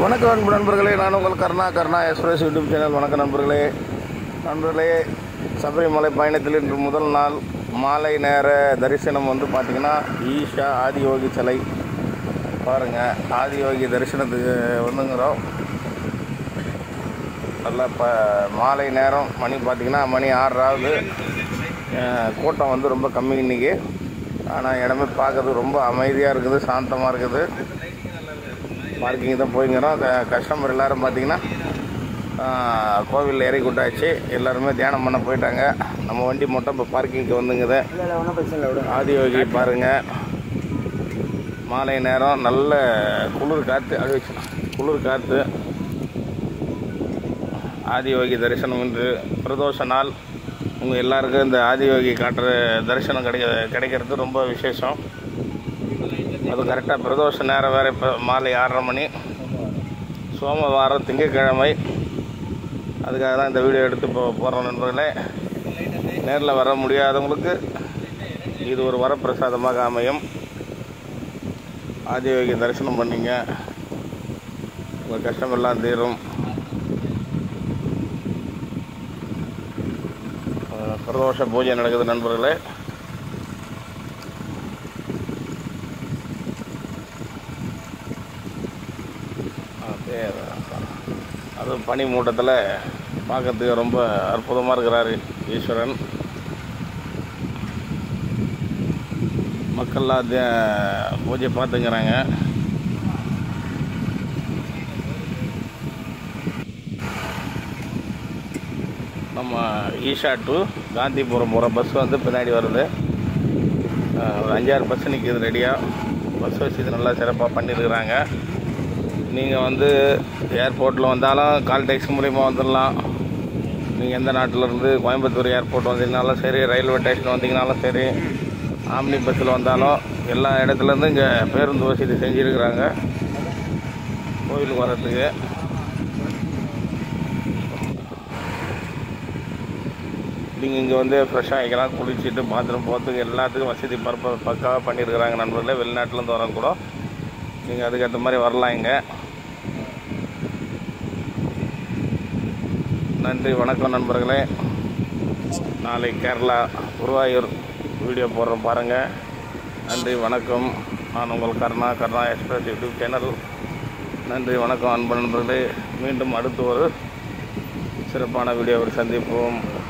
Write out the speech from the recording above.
வணக்கம் அன்பு நண்பர்களே, நான் உங்கள் கர்ணா எக்ஸ்பிரஸ் யூடியூப் சேனல். வணக்கம் நண்பர்களே, சபரிமலை பயணத்தில் இன்று முதல் நாள் மாலை நேர தரிசனம் பார்த்திங்கன்னா ஈஷா ஆதியோகி சிலை பாருங்கள். ஆதியோகி தரிசனத்துக்கு வந்துங்கிறோம். நல்லா இப்போ மாலை நேரம் மணி பார்த்திங்கன்னா மணி 6 ஆகுது. கூட்டம் ரொம்ப கம்மி இன்றைக்கி. ஆனால் இடமே பார்க்குறது ரொம்ப அமைதியாக இருக்குது, சாந்தமாக இருக்குது. பார்க்கிங் தான் போய்ங்கிறோம். கஸ்டமர் எல்லோரும் பார்த்திங்கன்னா கோவிலில் இறக்கி விட்டாச்சு. எல்லாருமே தியானம் பண்ண போயிட்டாங்க. நம்ம வண்டி மட்டும் இப்போ பார்க்கிங்க்கு வந்துங்குது. ஆதியோகி பாருங்கள், மாலை நேரம் நல்ல குளிர் காற்று. ஆதியோகி தரிசனம் இன்று பிரதோஷ நாள். உங்கள் எல்லாருக்கும் இந்த ஆதியோகி காட்டுற தரிசனம் கிடைக்கிறது ரொம்ப விசேஷம். அது கரெக்டாக பிரதோஷ நேரம் வேறு. இப்போ மாலை 6:30 மணி, சோமவாரம், திங்கட்கிழமை. அதுக்காக தான் இந்த வீடியோ எடுத்து போகிறோம் நண்பர்களே. நேரில் வர முடியாதவங்களுக்கு இது ஒரு வரப்பிரசாதமாக அமையும். ஆதியோகி தரிசனம் பண்ணிங்க, உங்கள் கஷ்டமெல்லாம் தீரும். பிரதோஷ பூஜை நடக்குது நண்பர்களே. அது பனி மூட்டத்தில் பார்க்கறதுக்கு ரொம்ப அற்புதமாக இருக்கிறாரு ஈஸ்வரன். மக்கள்லாம் பூஜை பார்த்துங்கிறாங்க. நம்ம ஈஷா டு காந்திபுரம் போகிற பஸ் பின்னாடி வருது. ஒரு 5-6 பஸ் நிற்கிது ரெடியாக. பஸ் வசதி நல்லா சிறப்பாக பண்ணியிருக்கிறாங்க. நீங்கள் ஏர்போர்ட்டில் வந்தாலும் கால் டேக்ஸி மூலிமா வந்துடலாம். நீங்கள் எந்த நாட்டிலேருந்து கோயம்புத்தூர் ஏர்போர்ட் வந்தீங்கனாலும் சரி, ரயில்வே ஸ்டேஷன் வந்தீங்கனாலும் சரி, ஆம்னி பஸ்ஸில் வந்தாலும் எல்லா இடத்துலேருந்து இங்கே பேருந்து வசதி செஞ்சுருக்கிறாங்க கோயிலுக்கு வர்றதுக்கு. நீங்கள் இங்கே ஃப்ரெஷ்ஷாக ஆகிக்கலாம், குளிச்சுட்டு பாத்ரூம் போகிறதுக்கு எல்லாத்துக்கும் வசதி பக்காவாக பண்ணியிருக்கிறாங்க நண்பர்களே. வெளிநாட்டிலேருந்து வரவங்க கூட நீங்கள் அதுக்கேற்ற மாதிரி வரலாம் இங்கே. நன்றி, வணக்கம் நண்பர்களே. நாளை கேரளா குருவாயூர் வீடியோ போடுறோம் பாருங்கள். நன்றி, வணக்கம். நான் உங்கள் கர்ணா எக்ஸ்பிரஸ் யூடியூப் சேனல். நன்றி, வணக்கம் அன்பு நண்பர்களே. மீண்டும் அடுத்து ஒரு சிறப்பான வீடியோவில் சந்திப்போம்.